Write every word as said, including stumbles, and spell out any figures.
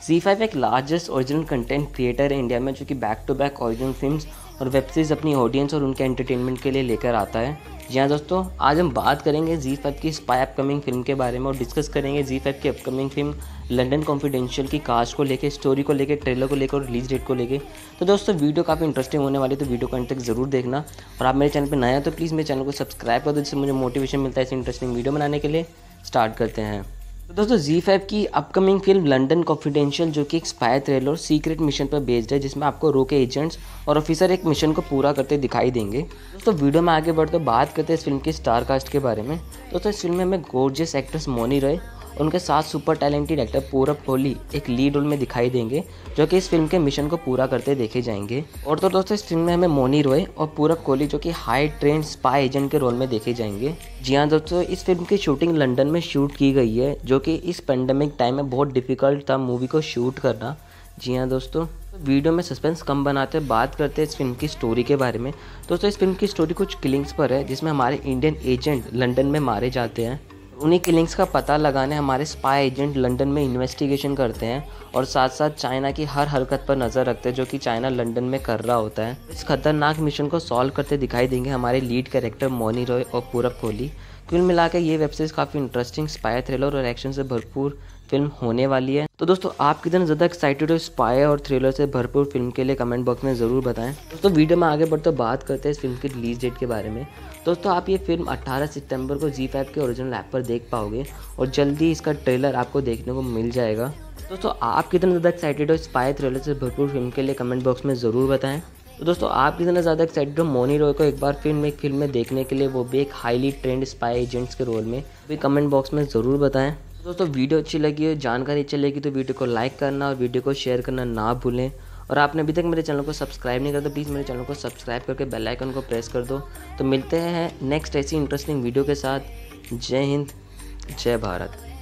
ज़ी five एक largest original content creator है India में, जो कि back to back original films और वेब सीरीज़ अपनी ऑडियंस और उनके एंटरटेनमेंट के लिए लेकर आता है। जी हाँ दोस्तों, आज हम बात करेंगे ज़ी फाइव की स्पाई अपकमिंग फिल्म के बारे में और डिस्कस करेंगे ज़ी फाइव की अपकमिंग फिल्म लंदन कॉन्फिडेंशियल की कास्ट को लेकर, स्टोरी को लेकर, ट्रेलर को लेकर और रिलीज डेट को लेकर। तो दोस्तों वीडियो काफ़ी इंटरेस्टिंग होने वाली है, तो वीडियो को अंत तक जरूर देखना। और आप मेरे चैनल पर नए हैं तो प्लीज़ मेरे चैनल को सब्सक्राइब कर दो, जिससे मुझे मोटिवेशन मिलता है ऐसी इंटरेस्टिंग वीडियो बनाने के लिए। स्टार्ट करते हैं। तो दोस्तों ज़ी फाइव की अपकमिंग फिल्म लंदन कॉन्फिडेंशियल, जो कि एक स्पाई थ्रिलर और सीक्रेट मिशन पर बेस्ड है, जिसमें आपको रो के एजेंट्स और ऑफिसर एक मिशन को पूरा करते दिखाई देंगे। दोस्तों वीडियो में आगे बढ़ते बात करते हैं इस फिल्म की स्टार कास्ट के बारे में। दोस्तों इस फिल्म में हमें गॉर्जियस एक्ट्रेस मौनी रॉय, उनके साथ सुपर टैलेंटेड एक्टर पूरब कोहली एक लीड रोल में दिखाई देंगे, जो कि इस फिल्म के मिशन को पूरा करते देखे जाएंगे। और तो दोस्तों इस फिल्म में हमें मौनी रॉय और पूरब कोहली, जो कि हाई ट्रेंड स्पाई एजेंट के रोल में देखे जाएंगे। जी हाँ दोस्तों, इस फिल्म की शूटिंग लंदन में शूट की गई है, जो कि इस पेंडेमिक टाइम में बहुत डिफिकल्ट था मूवी को शूट करना। जी हाँ दोस्तों, वीडियो में सस्पेंस कम बनाते बात करते हैं इस फिल्म की स्टोरी के बारे में। दोस्तों इस फिल्म की स्टोरी कुछ किलिंग्स पर है, जिसमें हमारे इंडियन एजेंट लंदन में मारे जाते हैं। उन्हीं किलिंग्स का पता लगाने हमारे स्पाई एजेंट लंदन में इन्वेस्टिगेशन करते हैं और साथ साथ चाइना की हर हरकत पर नज़र रखते हैं, जो कि चाइना लंदन में कर रहा होता है। इस खतरनाक मिशन को सॉल्व करते दिखाई देंगे हमारे लीड कैरेक्टर मौनी रॉय और पूरब कोहली। कुल मिलाकर ये वेब सीरीज काफ़ी इंटरेस्टिंग स्पाई थ्रिलर और एक्शन से भरपूर फिल्म होने वाली है। तो दोस्तों आप कितने ज़्यादा एक्साइटेड हो स्पाई और थ्रिलर से भरपूर फिल्म के लिए, कमेंट बॉक्स में ज़रूर बताएं। दोस्तों वीडियो में आगे बढ़ते बात करते हैं इस फिल्म की रिलीज डेट के बारे में। दोस्तों आप ये फिल्म अठारह सितंबर को ज़ी फाइव के ओरिजिनल ऐप पर देख पाओगे और जल्दी इसका ट्रेलर आपको देखने को मिल जाएगा। दोस्तों आप कितने ज़्यादा एक्साइटेड हो स्पाई थ्रिलर से भरपूर फिल्म के लिए, कमेंट बॉक्स में ज़रूर बताएं। तो दोस्तों आप कितना ज़्यादा एक्साइटेड हो मौनी रॉय को एक बार फिल्म एक फिल्म में देखने के लिए, वो भी एक हाईली ट्रेंड स्पाई एजेंट्स के रोल में, भी कमेंट बॉक्स में ज़रूर बताएं। दोस्तों वीडियो अच्छी लगी हो, जानकारी अच्छी लगी तो वीडियो को लाइक करना और वीडियो को शेयर करना ना भूलें। और आपने अभी तक मेरे चैनल को सब्सक्राइब नहीं करा तो प्लीज़ मेरे चैनल को सब्सक्राइब करके बेल आइकन को प्रेस कर दो। तो मिलते हैं नेक्स्ट ऐसी इंटरेस्टिंग वीडियो के साथ। जय हिंद, जय भारत।